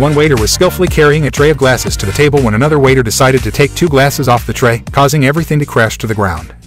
One waiter was skillfully carrying a tray of glasses to the table when another waiter decided to take 2 glasses off the tray, causing everything to crash to the ground.